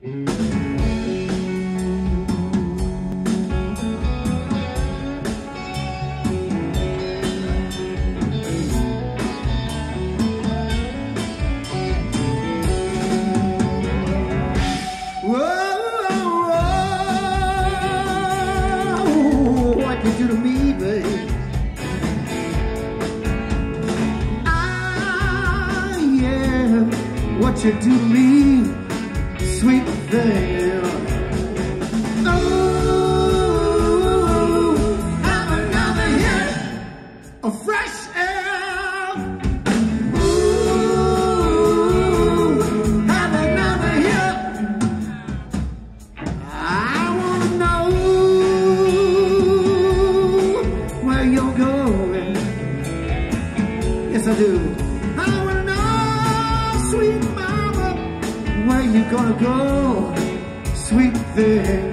What you do to me, babe? Yeah, what you do to me, sweet thing. Oh, have another hit of fresh air. Ooh, have another hit. I wanna know where you're going. Yes, I do. I wanna know, sweet mama, where you gonna go, sweet thing.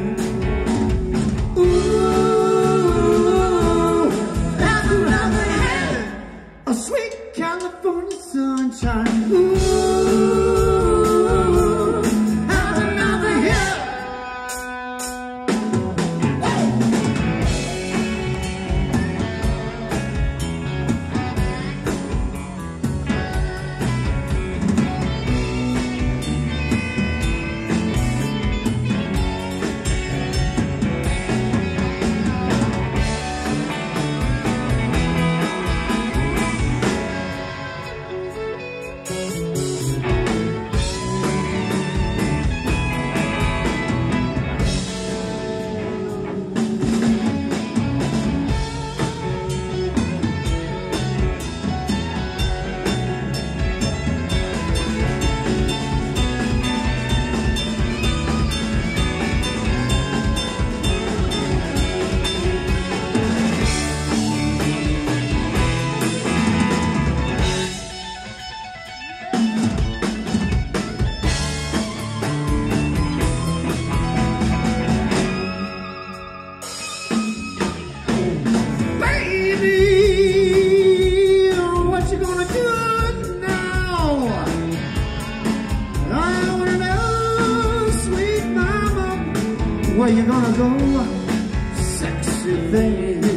Ooh, have another hit of sweet California sunshine. Ooh, have another hit. Where you gonna go, sexy thing?